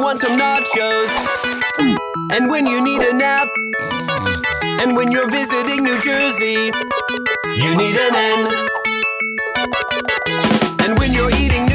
want some nachos. And when you need a nap. And when you're visiting New Jersey, you need an N. And when you're eating